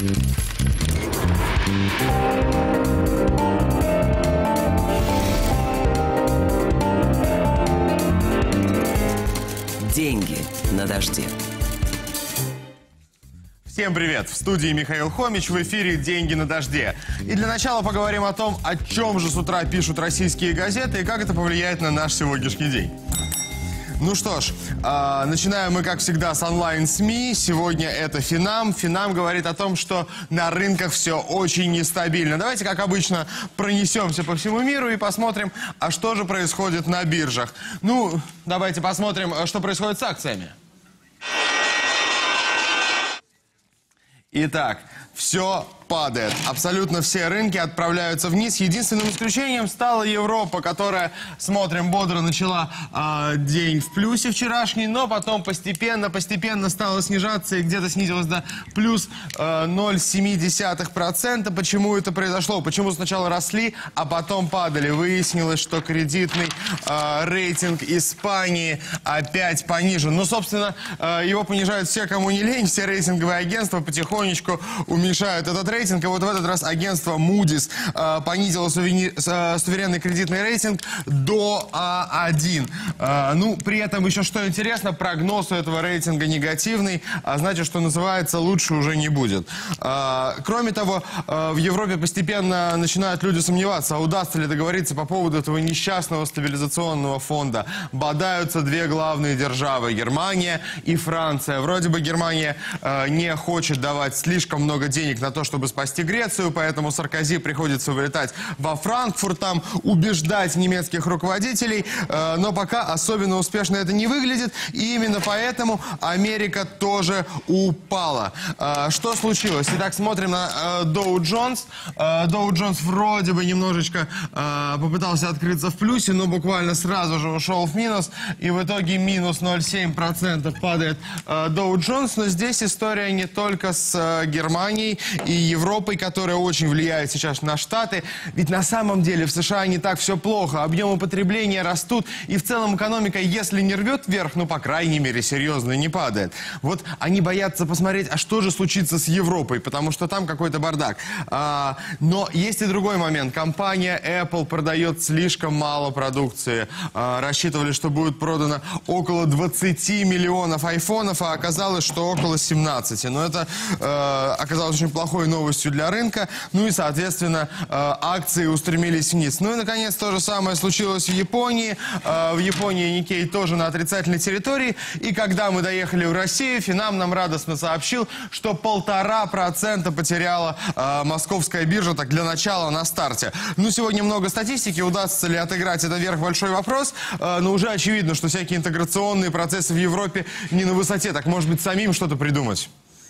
Деньги на дожде. Всем привет! В студии Михаил Хомич, в эфире «Деньги на дожде». И для начала поговорим о том, о чем же с утра пишут российские газеты и как это повлияет на наш сегодняшний день. Ну что ж, начинаем мы, как всегда, с онлайн-СМИ. Сегодня это Финам. Финам говорит о том, что на рынках все очень нестабильно. Давайте, как обычно, пронесемся по всему миру и посмотрим, а что же происходит на биржах. Ну, давайте посмотрим, что происходит с акциями. Итак, все падает. Абсолютно все рынки отправляются вниз. Единственным исключением стала Европа, которая, смотрим, бодро начала день в плюсе вчерашний, но потом постепенно стала снижаться и где-то снизилась до плюс 0,7%. Почему это произошло? Почему сначала росли, а потом падали? Выяснилось, что кредитный рейтинг Испании опять понижен. Ну, собственно, его понижают все, кому не лень. Все рейтинговые агентства потихонечку уменьшают этот рейтинг. И вот в этот раз агентство Moody's понизило суверенный кредитный рейтинг до А1. Ну, при этом еще что интересно, прогноз у этого рейтинга негативный, а значит, что называется, лучше уже не будет. Кроме того, в Европе постепенно начинают люди сомневаться, а удастся ли договориться по поводу этого несчастного стабилизационного фонда. Бодаются две главные державы, Германия и Франция. Вроде бы Германия не хочет давать слишком много денег на то, чтобы спасти Грецию, поэтому Саркози приходится вылетать во Франкфурт, там убеждать немецких руководителей, но пока особенно успешно это не выглядит, и именно поэтому Америка тоже упала. Что случилось? Итак, смотрим на Dow Jones. Dow Jones вроде бы немножечко попытался открыться в плюсе, но буквально сразу же ушел в минус, и в итоге минус 0,7% падает Dow Jones, но здесь история не только с Германией и Европой, которая очень влияет сейчас на Штаты. Ведь на самом деле в США не так все плохо. Объемы потребления растут. И в целом экономика, если не рвет вверх, ну, по крайней мере, серьезно не падает. Вот они боятся посмотреть, а что же случится с Европой, потому что там какой-то бардак. Но есть и другой момент. Компания Apple продает слишком мало продукции. Рассчитывали, что будет продано около 20 миллионов айфонов, а оказалось, что около 17. Но это оказалось очень плохой новостью для рынка, ну и, соответственно, акции устремились вниз. Ну и, наконец, то же самое случилось в Японии. В Японии Никей тоже на отрицательной территории. И когда мы доехали в Россию, Финам нам радостно сообщил, что 1,5% потеряла московская биржа, так, для начала на старте. Ну, сегодня много статистики, удастся ли отыграть это вверх, большой вопрос. Но уже очевидно, что всякие интеграционные процессы в Европе не на высоте. Так, может быть, самим что-то придумать?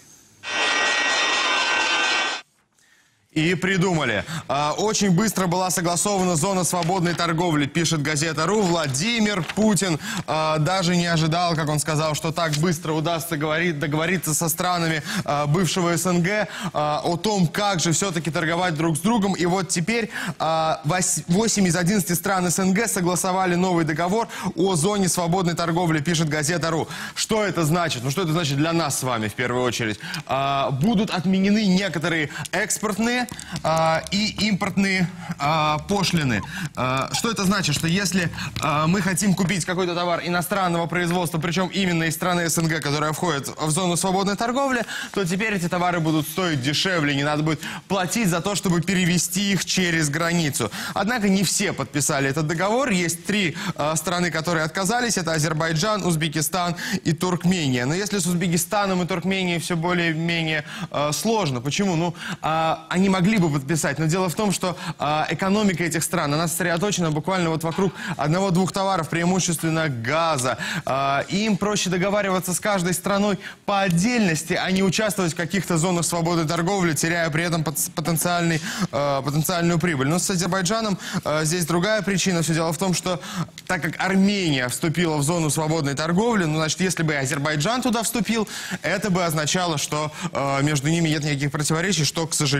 И придумали. Очень быстро была согласована зона свободной торговли, пишет газета РУ. Владимир Путин даже не ожидал, как он сказал, что так быстро удастся договориться со странами бывшего СНГ о том, как же все-таки торговать друг с другом. И вот теперь 8 из 11 стран СНГ согласовали новый договор о зоне свободной торговли, пишет газета РУ. Что это значит? Ну, что это значит для нас с вами в первую очередь? Будут отменены некоторые экспортные и импортные пошлины. Что это значит? Что если мы хотим купить какой-то товар иностранного производства, причем именно из страны СНГ, которая входит в зону свободной торговли, то теперь эти товары будут стоить дешевле, не надо будет платить за то, чтобы перевезти их через границу. Однако не все подписали этот договор. Есть 3 страны, которые отказались. Это Азербайджан, Узбекистан и Туркмения. Но если с Узбекистаном и Туркменией все более-менее сложно. Почему? Ну, они могли бы подписать, но дело в том, что экономика этих стран, она сосредоточена буквально вот вокруг 1-2 товаров, преимущественно газа. Им проще договариваться с каждой страной по отдельности, а не участвовать в каких-то зонах свободной торговли, теряя при этом потенциальную прибыль. Но с Азербайджаном здесь другая причина. Все дело в том, что так как Армения вступила в зону свободной торговли, ну, значит, если бы Азербайджан туда вступил, это бы означало, что между ними нет никаких противоречий, что, к сожалению,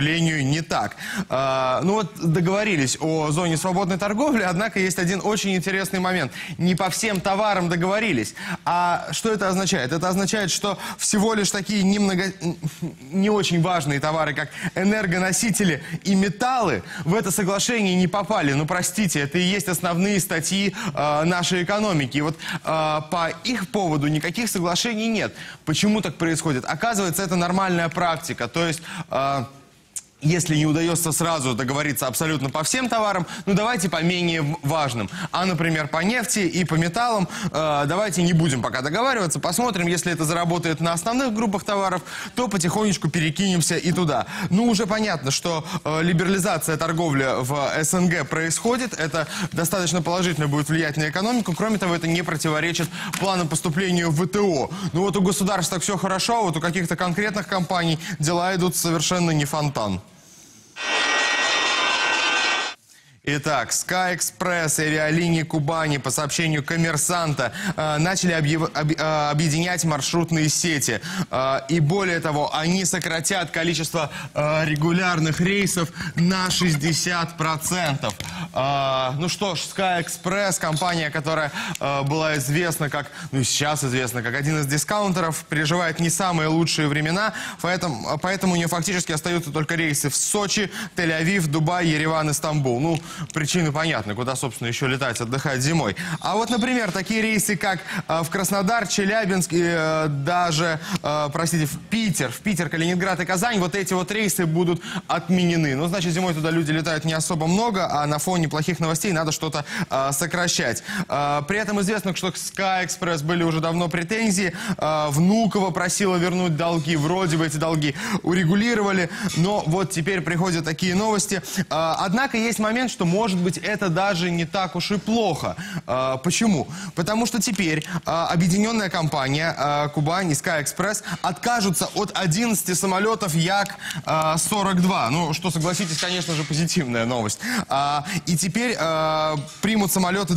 не так. Ну вот договорились о зоне свободной торговли, однако есть один очень интересный момент. Не по всем товарам договорились. А что это означает? Это означает, что всего лишь такие не очень важные товары, как энергоносители и металлы, в это соглашение не попали. Ну, простите, это и есть основные статьи нашей экономики. И вот по их поводу никаких соглашений нет. Почему так происходит? Оказывается, это нормальная практика. То есть... Если не удается сразу договориться абсолютно по всем товарам, ну давайте по менее важным. А, например, по нефти и по металлам давайте не будем пока договариваться. Посмотрим, если это заработает на основных группах товаров, то потихонечку перекинемся и туда. Ну, уже понятно, что либерализация торговли в СНГ происходит. Это достаточно положительно будет влиять на экономику. Кроме того, это не противоречит плану поступления в ВТО. Ну вот у государств так все хорошо, а вот у каких-то конкретных компаний дела идут совершенно не фонтан. Итак, Sky Express и авиалинии Кубани, по сообщению «Коммерсанта», начали объединять маршрутные сети. И более того, они сократят количество регулярных рейсов на 60%. Ну что ж, Sky Express, компания, которая была известна как, ну и сейчас известна как один из дискаунтеров, переживает не самые лучшие времена, поэтому у нее фактически остаются только рейсы в Сочи, Тель-Авив, Дубай, Ереван и Стамбул. Ну, причины понятны, куда, собственно, еще летать, отдыхать зимой. А вот, например, такие рейсы, как в Краснодар, Челябинск и даже, простите, в Питер, Калининград и Казань, вот эти вот рейсы будут отменены. Ну, значит, зимой туда люди летают не особо много, а на фоне плохих новостей надо что-то сокращать. При этом известно, что к Sky Express были уже давно претензии. Внуково просила вернуть долги, вроде бы эти долги урегулировали, но вот теперь приходят такие новости. Однако есть момент, что, может быть, это даже не так уж и плохо. Почему? Потому что теперь объединенная компания Кубань и Sky Express откажутся от 11 самолетов Як-42. Ну, что, согласитесь, конечно же, позитивная новость. И теперь примут самолеты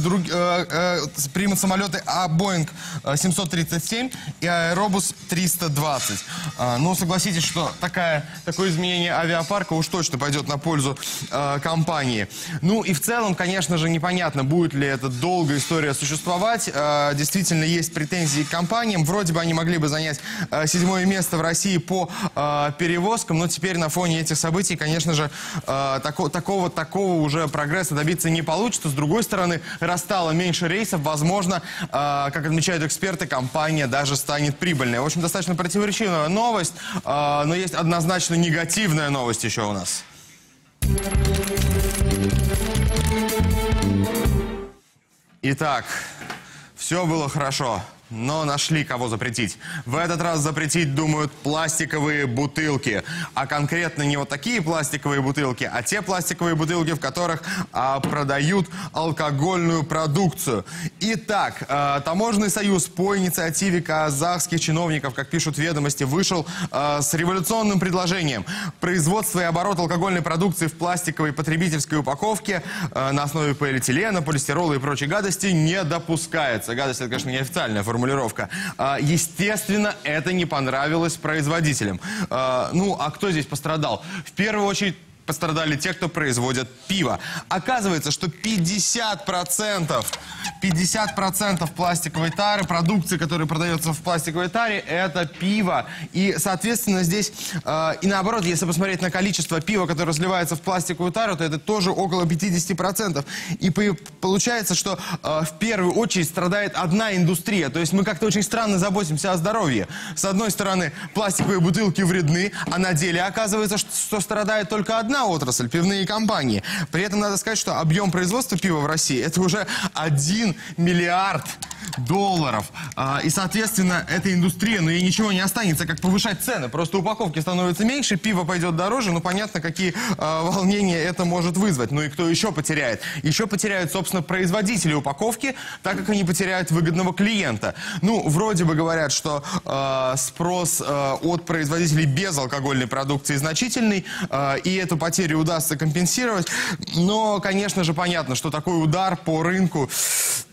Boeing 737 и Airbus 320. Ну, согласитесь, что такое изменение авиапарка уж точно пойдет на пользу компании. Ну и в целом, конечно же, непонятно, будет ли эта долгая история существовать. Действительно, есть претензии к компаниям. Вроде бы они могли бы занять 7-е место в России по перевозкам, но теперь на фоне этих событий, конечно же, такого уже прогресса добиться не получится. С другой стороны, раз стало меньше рейсов, возможно, как отмечают эксперты, компания даже станет прибыльной. В общем, достаточно противоречивая новость, но есть однозначно негативная новость еще у нас. Итак, все было хорошо, но нашли кого запретить. В этот раз запретить думают пластиковые бутылки. А конкретно не вот такие пластиковые бутылки, а те пластиковые бутылки, в которых продают алкогольную продукцию. Итак, Таможенный союз по инициативе казахских чиновников, как пишут ведомости, вышел с революционным предложением. Производство и оборот алкогольной продукции в пластиковой потребительской упаковке на основе полиэтилена, полистирола и прочей гадости не допускается. Гадость — это, конечно, неофициальная формулировка. Естественно, это не понравилось производителям. Ну, а кто здесь пострадал? В первую очередь пострадали те, кто производят пиво. Оказывается, что 50% пластиковой тары, продукции, которая продается в пластиковой таре, это пиво. И, соответственно, здесь, и наоборот, если посмотреть на количество пива, которое разливается в пластиковую тару, то это тоже около 50%. И получается, что в первую очередь страдает одна индустрия. То есть мы как-то очень странно заботимся о здоровье. С одной стороны, пластиковые бутылки вредны, а на деле оказывается, что страдает только одна отрасль, пивные компании. При этом надо сказать, что объем производства пива в России — это уже 1 миллиард долларов. И, соответственно, эта индустрия, но ей ничего не останется, как повышать цены. Просто упаковки становятся меньше, пиво пойдет дороже. Ну, понятно, какие волнения это может вызвать. Ну и кто еще потеряет? Еще потеряют, собственно, производители упаковки, так как они потеряют выгодного клиента. Ну, вроде бы говорят, что спрос от производителей безалкогольной продукции значительный, и эту потерю удастся компенсировать. Но, конечно же, понятно, что такой удар по рынку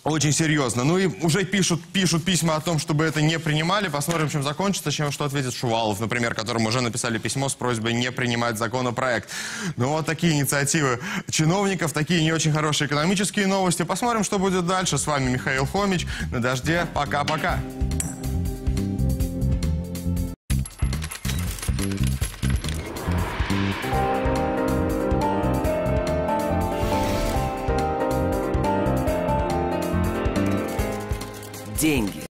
Очень серьезно. Ну и уже пишут письма о том, чтобы это не принимали. Посмотрим, чем закончится, что ответит Шувалов, например, которому уже написали письмо с просьбой не принимать законопроект. Ну вот такие инициативы чиновников, такие не очень хорошие экономические новости. Посмотрим, что будет дальше. С вами Михаил Хомич. На дожде. Пока-пока. Деньги.